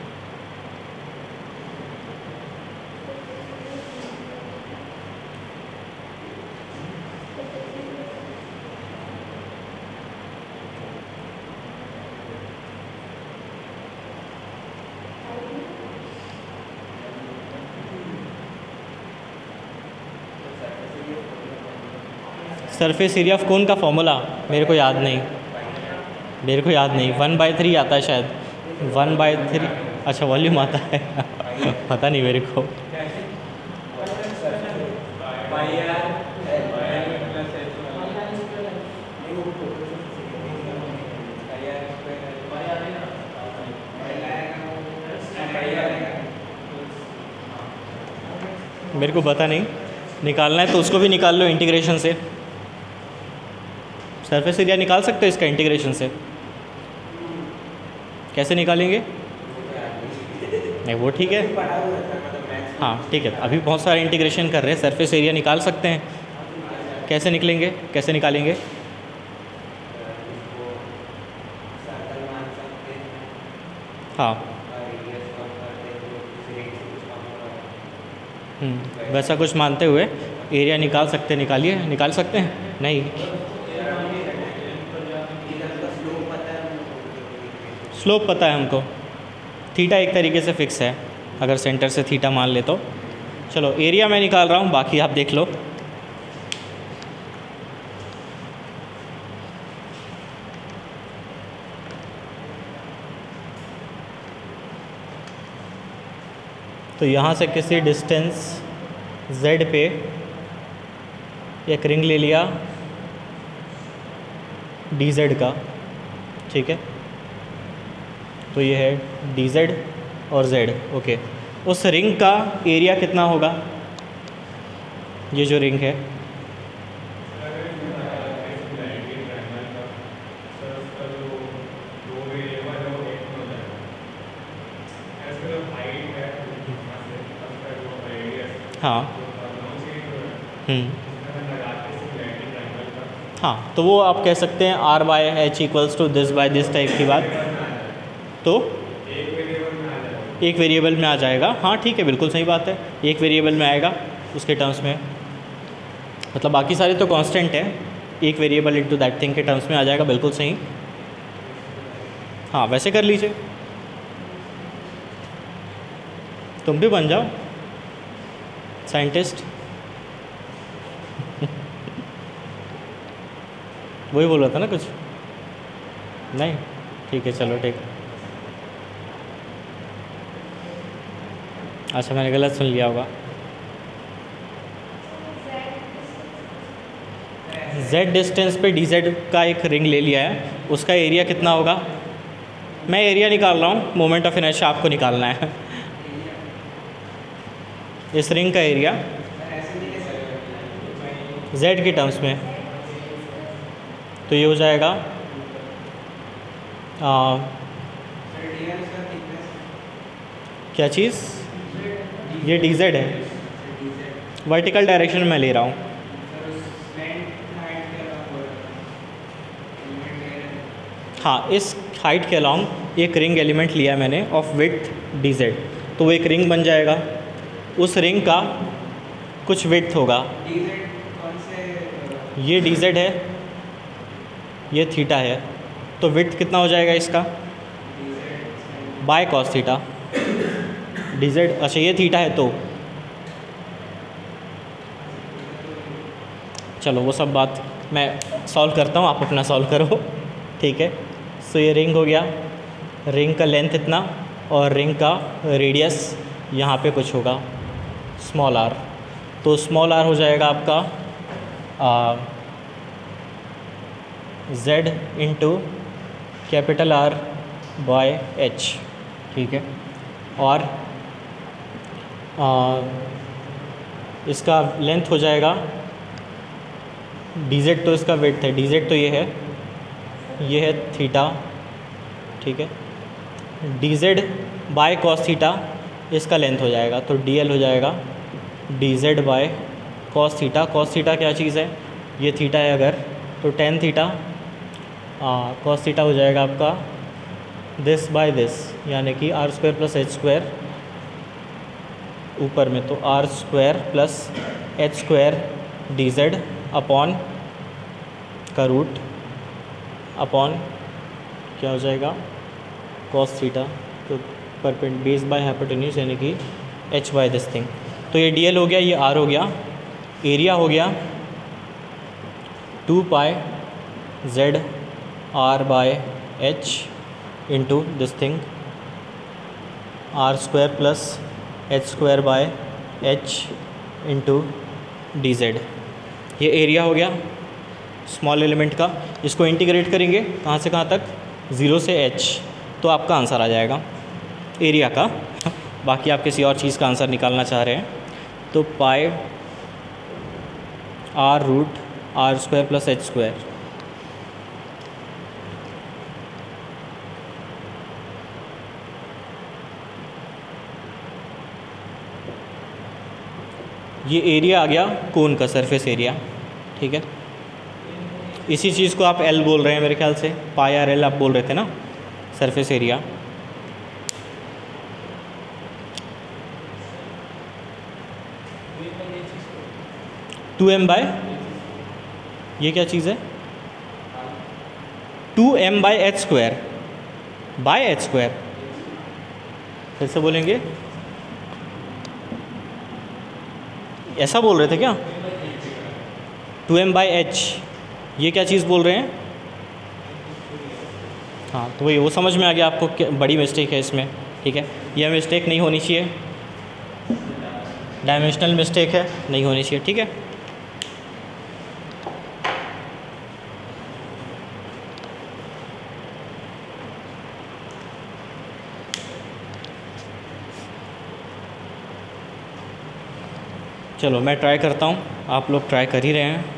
सरफेस एरिया ऑफ कोन का फॉर्मूला मेरे को याद नहीं, मेरे को याद नहीं, वन बाई थ्री आता है शायद, वन बाई थ्री, अच्छा वॉल्यूम आता है पता नहीं मेरे को। मेरे को पता नहीं, निकालना है तो उसको भी निकाल लो इंटीग्रेशन से। सरफेस एरिया निकाल सकते हो इसका इंटीग्रेशन से। कैसे निकालेंगे? नहीं वो ठीक है, हाँ ठीक है, अभी बहुत सारे इंटीग्रेशन कर रहे हैं, सरफेस एरिया निकाल सकते हैं। कैसे निकलेंगे, कैसे निकालेंगे? हाँ हम्म, वैसा कुछ मानते हुए एरिया निकाल सकते, निकालिए, निकाल सकते हैं। नहीं स्लोप पता है हमको, थीटा एक तरीके से फिक्स है, अगर सेंटर से थीटा मान ले तो। चलो एरिया मैं निकाल रहा हूँ, बाकी आप देख लो। तो यहाँ से किसी डिस्टेंस z पे एक रिंग ले लिया dz का, ठीक है, तो ये है dz और z, ओके। उस रिंग का एरिया कितना होगा? ये जो रिंग है हाँ हम्म हाँ, तो वो आप कह सकते हैं R by H equals to this by this type की बात, तो एक वेरिएबल में आ जाएगा। हाँ ठीक है, बिल्कुल सही बात है, एक वेरिएबल में आएगा उसके टर्म्स में, मतलब बाकी सारे तो कांस्टेंट है, एक वेरिएबल इनटू दैट थिंग के टर्म्स में आ जाएगा, बिल्कुल सही। हाँ वैसे कर लीजिए, तुम भी बन जाओ साइंटिस्ट। वही बोल रहा था ना कुछ? नहीं ठीक है, चलो ठीक। अच्छा मैंने गलत सुन लिया होगा। z डिस्टेंस पे dz का एक रिंग ले लिया है, उसका एरिया कितना होगा? मैं एरिया निकाल रहा हूँ, मोमेंट ऑफ इनर्शिया आपको निकालना है। इस रिंग का एरिया z के टर्म्स में, तो ये हो जाएगा आ, क्या चीज़? ये dz है, वर्टिकल डायरेक्शन में ले रहा हूँ। हाँ, इस हाइट के अलॉन्ग एक रिंग एलिमेंट लिया है मैंने ऑफ विड्थ dz, तो वो एक रिंग बन जाएगा। उस रिंग का कुछ विड्थ होगा, ये dz है, ये थीटा है, तो विड्थ कितना हो जाएगा इसका? By cos theta dz। अच्छा ये थीटा है, तो चलो वो सब बात मैं सॉल्व करता हूँ, आप अपना सॉल्व करो, ठीक है। सो ये रिंग हो गया, रिंग का लेंथ इतना और रिंग का रेडियस यहाँ पे कुछ होगा स्मॉल आर, तो स्मॉल आर हो जाएगा आपका आ, z into capital R by H, ठीक है। और आ, इसका लेंथ हो जाएगा dz, तो इसका विड्थ है, dz तो ये है, ये है थीटा, ठीक है। dz बाय कॉस थीटा इसका लेंथ हो जाएगा, तो dl हो जाएगा dz by cos theta. Cos theta क्या चीज़ है? ये थीटा है अगर, तो टेन थीटा कॉस थीटा हो जाएगा आपका दिस बाय दिस, यानी कि R square plus H square ऊपर में, तो R square plus H square D Z upon का रूट अपॉन क्या हो जाएगा कॉस थीटा, तो परपेंड बेस बाय हाइपोटेन्यूज यानी कि एच बाय दिस थिंग। तो ये डी एल हो गया, ये आर हो गया, एरिया हो गया two pi Z R by H into this thing R square plus H square by H into D Z. ये एरिया हो गया स्मॉल एलिमेंट का। इसको इंटीग्रेट करेंगे कहाँ से कहाँ तक, ज़ीरो से एच, तो आपका आंसर आ जाएगा एरिया का। बाकी आप किसी और चीज़ का आंसर निकालना चाह रहे हैं तो pi R root R square plus H square. ये एरिया आ गया कोन का, सरफेस एरिया, ठीक है। इसी चीज़ को आप एल बोल रहे हैं मेरे ख्याल से, पाई आर एल आप बोल रहे थे ना, surface area. Two M by, ये क्या चीज़ है, two M by H square, by H square, फिर से बोलेंगे, ऐसा बोल रहे थे क्या, टू एम बाई एच, ये क्या चीज़ बोल रहे हैं। हाँ तो वही, वो समझ में आ गया आपको, क्या बड़ी मिस्टेक है इसमें, ठीक है। यह मिस्टेक नहीं होनी चाहिए, डायमेंशनल मिस्टेक है, नहीं होनी चाहिए, ठीक है। चलो मैं ट्राई करता हूँ, आप लोग ट्राई कर ही रहे हैं।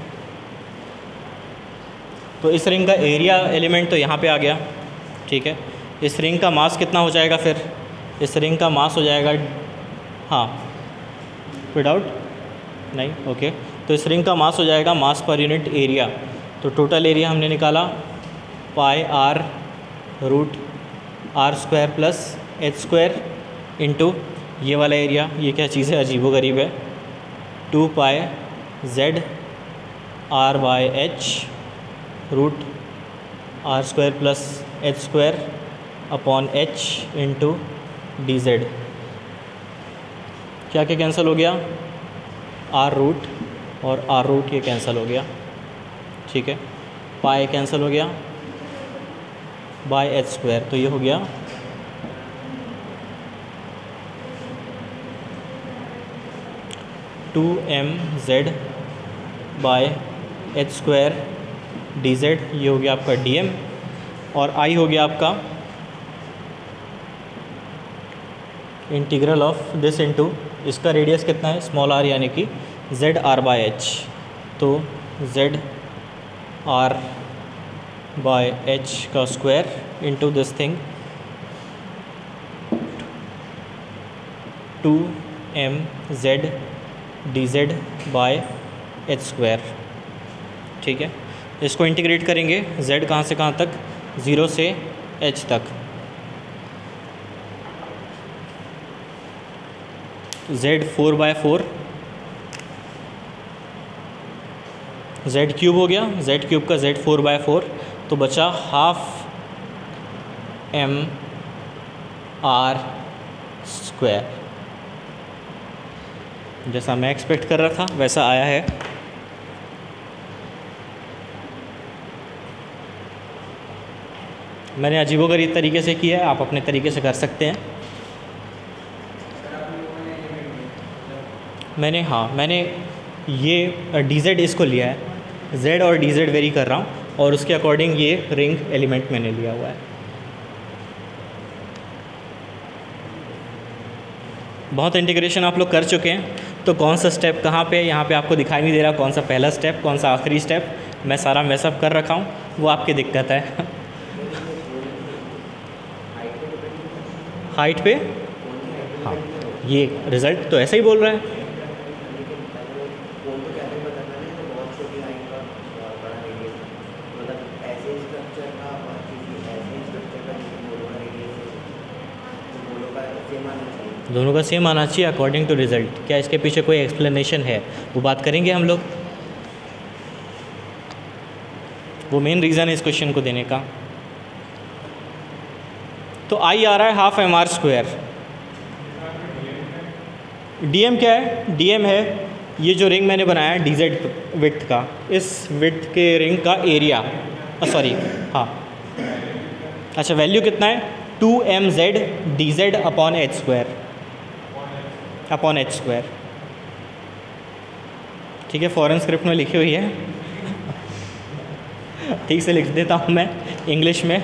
तो इस रिंग का एरिया एलिमेंट तो यहाँ पे आ गया, ठीक है। इस रिंग का मास कितना हो जाएगा फिर, इस रिंग का मास हो जाएगा, हाँ कोई डाउट नहीं, ओके। तो इस रिंग का मास हो जाएगा मास पर यूनिट एरिया। तो टोटल एरिया हमने निकाला pi R root R square plus H square into ये वाला एरिया, ये क्या चीज़ है, अजीबोगरीब है, two pi Z R by H root R square plus H square upon H into D Z. क्या क्या कैंसिल हो गया, आर रूट और आर रूट ये कैंसिल हो गया, ठीक है। पाई कैंसिल हो गया बाय एच स्क्वायर, तो ये हो गया two M Z by H square D Z, ये हो गया आपका डी एम, और आई हो गया आपका इंटीग्रल ऑफ दिस इनटू, इसका रेडियस कितना है, स्मॉल आर, यानी कि जेड आर बाय एच, तो जेड आर बाय एच का square into this thing two M Z D Z by H square, ठीक है। इसको इंटीग्रेट करेंगे, z कहाँ से कहाँ तक, ज़ीरो से h तक, z four by four, z cube हो गया, z क्यूब का z फोर बाय फोर, तो बचा हाफ एम आर स्क्वायर। जैसा मैं एक्सपेक्ट कर रहा था वैसा आया है। मैंने अजीबोगरीब तरीके से किया है, आप अपने तरीके से कर सकते हैं। मैंने हाँ मैंने ये डी जेड इसको लिया है, z और डी जेड वेरी कर रहा हूँ, और उसके अकॉर्डिंग ये रिंग एलिमेंट मैंने लिया हुआ है। बहुत इंटीग्रेशन आप लोग कर चुके हैं, तो कौन सा स्टेप कहाँ पे, यहाँ पे आपको दिखाई नहीं दे रहा कौन सा पहला स्टेप कौन सा आखिरी स्टेप, मैं सारा मैसअप कर रखा हूँ, वो आपकी दिक्कत है। हाइट पे, हाँ ये रिज़ल्ट तो ऐसा ही बोल रहा है। दोनों का सेम आना चाहिए अकॉर्डिंग टू रिज़ल्ट। क्या इसके पीछे कोई एक्सप्लेनेशन है, वो बात करेंगे हम लोग, वो मेन रीज़न है इस क्वेश्चन को देने का। तो आई आ रहा है half M R square, D M क्या है, डी एम है ये जो रिंग मैंने बनाया है डी जेड विड्थ का, इस विड्थ के रिंग का एरिया, सॉरी हाँ अच्छा वैल्यू कितना है, two M Z D Z upon H square, upon H square, ठीक है। फॉरेन स्क्रिप्ट में लिखी हुई है, ठीक से लिख देता हूँ मैं इंग्लिश में।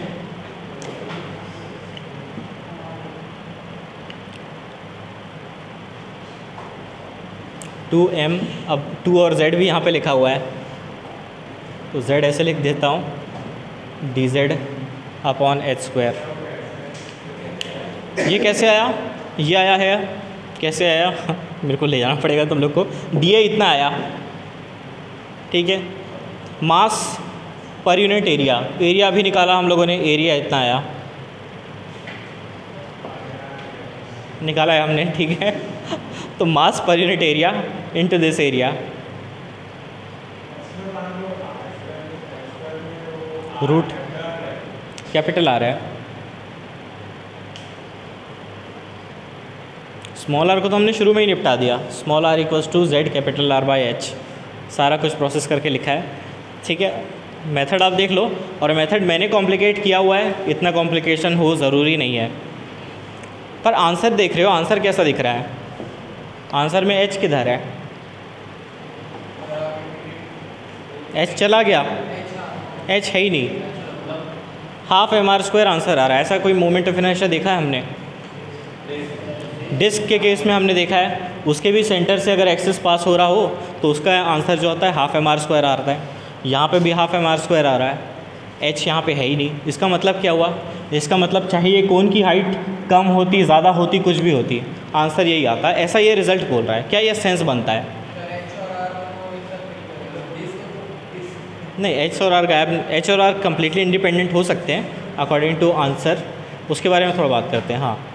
टू एम, अब टू और जेड भी यहाँ पे लिखा हुआ है, तो जेड ऐसे लिख देता हूँ D Z upon H square. ये कैसे आया? ये आया है, कैसे आया मेरे को ले जाना पड़ेगा तुम लोग को। डी ए इतना आया, ठीक है। मास पर यूनिट एरिया, एरिया भी निकाला हम लोगों ने, एरिया इतना आया, निकाला है हमने, ठीक है। तो mass per unit area into this area, root capital आ रहा है। स्मॉल आर को तो हमने शुरू में ही निपटा दिया, small R equals to Z capital R by H, सारा कुछ प्रोसेस करके लिखा है, ठीक है। मेथड आप देख लो, और मेथड मैंने कॉम्प्लिकेट किया हुआ है, इतना कॉम्प्लिकेशन हो ज़रूरी नहीं है। पर आंसर देख रहे हो, आंसर कैसा दिख रहा है? आंसर में एच किधर है? एच चला गया, एच है ही नहीं, half M R square answer आ रहा है। ऐसा कोई मोमेंट ऑफ इनर्शिया देखा है हमने? डिस्क के केस में हमने देखा है, उसके भी सेंटर से अगर एक्सिस पास हो रहा हो तो उसका आंसर जो होता है हाफ एम आर स्क्वायर आ रहा है। यहाँ पे भी हाफ एम आर स्क्वायर आ रहा है, एच यहाँ पे है ही नहीं। इसका मतलब क्या हुआ? इसका मतलब चाहिए कोन की हाइट कम होती, ज़्यादा होती, कुछ भी होती, आंसर यही आता है। ऐसा ये रिजल्ट बोल रहा है। क्या ये सेंस बनता है? नहीं, एच और आर गायब, एच और आर कम्प्लीटली इंडिपेंडेंट हो सकते हैं अकॉर्डिंग टू आंसर, उसके बारे में थोड़ा बात करते हैं। हाँ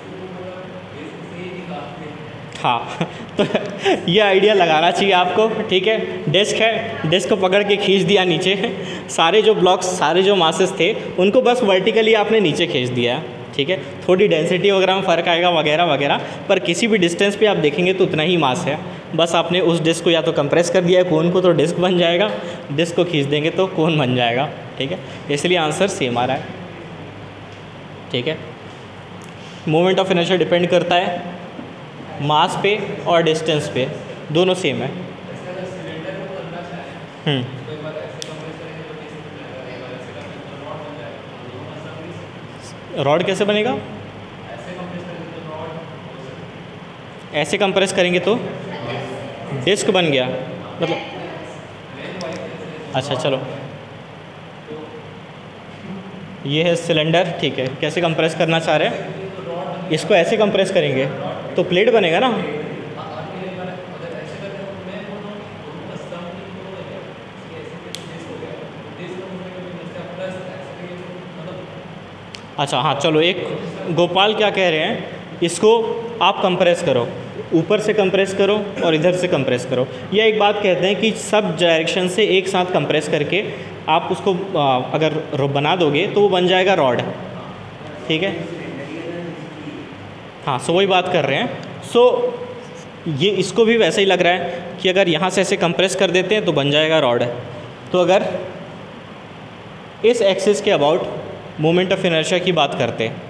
हाँ तो ये आइडिया लगाना चाहिए आपको, ठीक है। डेस्क है, डेस्क को पकड़ के खींच दिया नीचे, सारे जो ब्लॉक्स, सारे जो मासेस थे उनको बस वर्टिकली आपने नीचे खींच दिया, ठीक है। थोड़ी डेंसिटी वगैरह में फ़र्क आएगा वगैरह वगैरह, पर किसी भी डिस्टेंस पे आप देखेंगे तो उतना ही मास है। बस आपने उस डिस्क को या तो कंप्रेस कर दिया है कोन को तो डिस्क बन जाएगा, डिस्क को खींच देंगे तो कोन बन जाएगा, ठीक है। इसलिए आंसर सेम आ रहा है, ठीक है। मोमेंट ऑफ इनर्शिया डिपेंड करता है मास पे और डिस्टेंस पे, दोनों सेम है। हम्म रॉड कैसे बनेगा? ऐसे कंप्रेस करेंगे तो डिस्क बन गया, मतलब अच्छा चलो, ये है सिलेंडर, ठीक है। कैसे कंप्रेस करना चाह रहे हैं? इसको ऐसे कंप्रेस करेंगे तो प्लेट बनेगा ना। अच्छा हाँ चलो, एक गोपाल क्या कह रहे हैं, इसको आप कंप्रेस करो, ऊपर से कंप्रेस करो और इधर से कंप्रेस करो। यह एक बात कहते हैं कि सब डायरेक्शन से एक साथ कंप्रेस करके आप उसको आ, अगर बना दोगे तो वो बन जाएगा रॉड, ठीक है। हाँ सो वही बात कर रहे हैं। सो ये इसको भी वैसे ही लग रहा है कि अगर यहाँ से ऐसे कंप्रेस कर देते हैं तो बन जाएगा रॉड। तो अगर इस एक्सिस के अबाउट मोमेंट ऑफ इनर्शिया की बात करते हैं,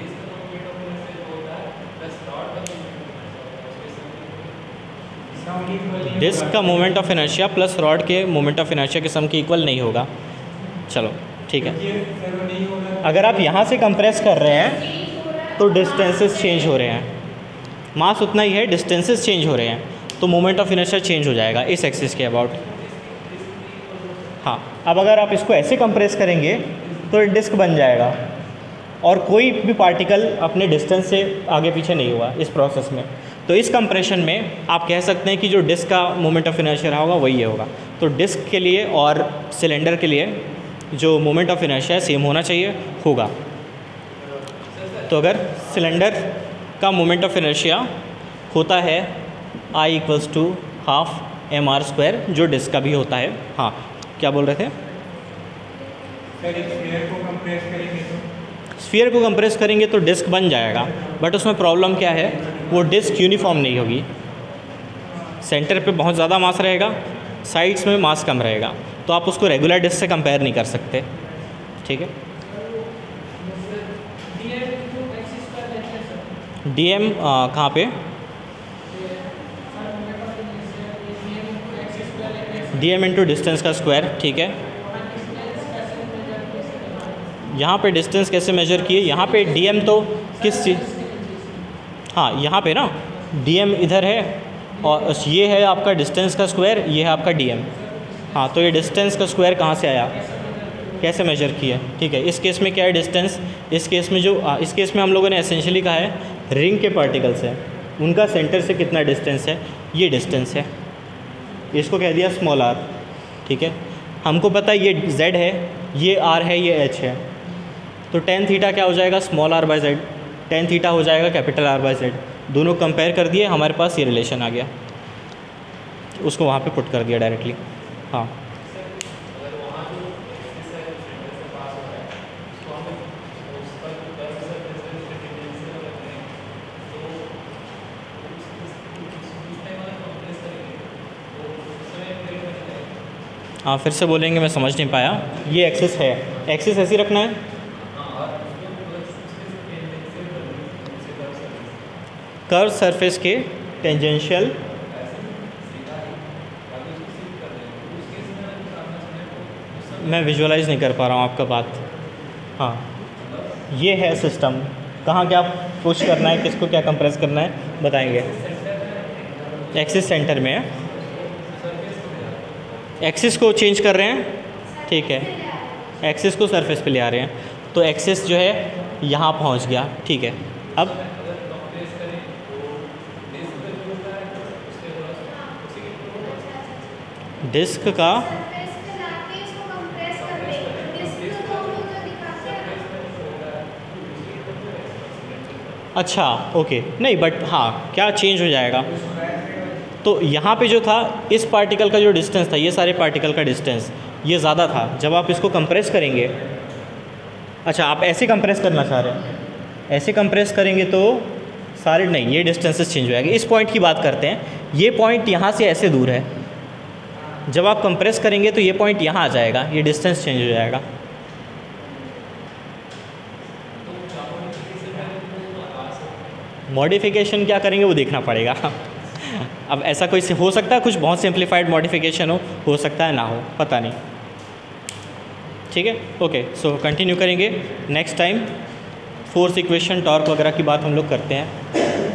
डिस्क का moment of inertia plus rod के मोमेंट ऑफ इनर्शिया के सम के इक्वल नहीं होगा। चलो ठीक है, अगर आप यहाँ से कंप्रेस कर रहे हैं तो डिस्टेंसेस चेंज हो रहे हैं, मास उतना ही है, डिस्टेंसेस चेंज हो रहे हैं, तो मोमेंट ऑफ इनर्शिया चेंज हो जाएगा इस एक्सिस के अबाउट। हाँ, अब अगर आप इसको ऐसे कंप्रेस करेंगे तो डिस्क बन जाएगा और कोई भी पार्टिकल अपने डिस्टेंस से आगे पीछे नहीं हुआ इस प्रोसेस में। तो इस कंप्रेशन में आप कह सकते हैं कि जो डिस्क का मोमेंट ऑफ इनर्शिया रहा होगा वही होगा। तो डिस्क के लिए और सिलेंडर के लिए जो मोमेंट ऑफ इनर्शिया है सेम होना चाहिए, होगा। तो अगर सिलेंडर का मोमेंट ऑफ इनर्शिया होता है I equals to half M R square, जो डिस्क का भी होता है। हाँ क्या बोल रहे थे? सर स्फीयर को कंप्रेस करेंगे तो स्फीयर को कंप्रेस करेंगे तो डिस्क बन जाएगा, बट उसमें प्रॉब्लम क्या है, वो डिस्क यूनिफॉर्म नहीं होगी। सेंटर पे बहुत ज़्यादा मास रहेगा, साइड्स में मास कम रहेगा, तो आप उसको रेगुलर डिस्क से कंपेयर नहीं कर सकते, ठीक है। डी एम कहाँ पे? डी एम इंटू डिस्टेंस का स्क्वायर, ठीक है। यहाँ पे डिस्टेंस कैसे मेजर किए? यहाँ पे डी एम तो किस चीज़, हाँ यहाँ पे ना डी एम इधर है और ये है आपका डिस्टेंस का स्क्वायर, ये है आपका डी एम। हाँ, तो ये डिस्टेंस का स्क्वायर कहाँ से आया, कैसे मेजर किया, ठीक है। इस केस में क्या है डिस्टेंस, इस केस में जो आ, इस केस में हम लोगों ने एसेंशियली कहा है रिंग के पार्टिकल्स हैं, उनका सेंटर से कितना डिस्टेंस है, ये डिस्टेंस है, इसको कह दिया स्मॉल आर, ठीक है। हमको पता है ये z है, ये r है, ये h है, तो टेन थीटा क्या हो जाएगा, small R by Z, tan theta हो जाएगा कैपिटल आर बाय जेड। दोनों कंपेयर कर दिए, हमारे पास ये रिलेशन आ गया, उसको वहाँ पे पुट कर दिया डायरेक्टली। हाँ, हाँ फिर से बोलेंगे, मैं समझ नहीं पाया। ये एक्सिस है, एक्सिस ऐसे ही रखना है, कर्व सरफेस के टेंजेंशियल, मैं विजुअलाइज नहीं कर पा रहा हूँ आपका बात। हाँ, ये है सिस्टम, कहाँ क्या पुश करना है, किसको क्या कंप्रेस करना है बताएंगे। एक्सिस सेंटर में है, एक्सिस को चेंज कर रहे हैं, ठीक है, एक्सिस को सरफेस पे ले आ रहे हैं, तो एक्सिस जो है यहाँ पहुँच गया, ठीक है। अब डिस्क का, अच्छा ओके, नहीं बट हाँ क्या चेंज हो जाएगा, तो यहाँ पे जो था इस पार्टिकल का जो डिस्टेंस था, ये सारे पार्टिकल का डिस्टेंस ये ज़्यादा था, जब आप इसको कंप्रेस करेंगे, अच्छा आप ऐसे कंप्रेस करना चाह रहे हैं, ऐसे कंप्रेस करेंगे तो सारे नहीं, ये डिस्टेंसेस चेंज हो जाएंगे। इस पॉइंट की बात करते हैं, ये पॉइंट यहाँ से ऐसे दूर है, जब आप कंप्रेस करेंगे तो ये पॉइंट यहाँ आ जाएगा, ये डिस्टेंस चेंज हो जाएगा। मॉडिफिकेशन क्या करेंगे वो देखना पड़ेगा अब ऐसा कोई हो सकता है कुछ बहुत सिंप्लीफाइड मॉडिफिकेशन हो हो सकता है ना हो, पता नहीं, ठीक है। ओके, सो कंटिन्यू करेंगे next time, force equation, torque वगैरह की बात हम लोग करते हैं।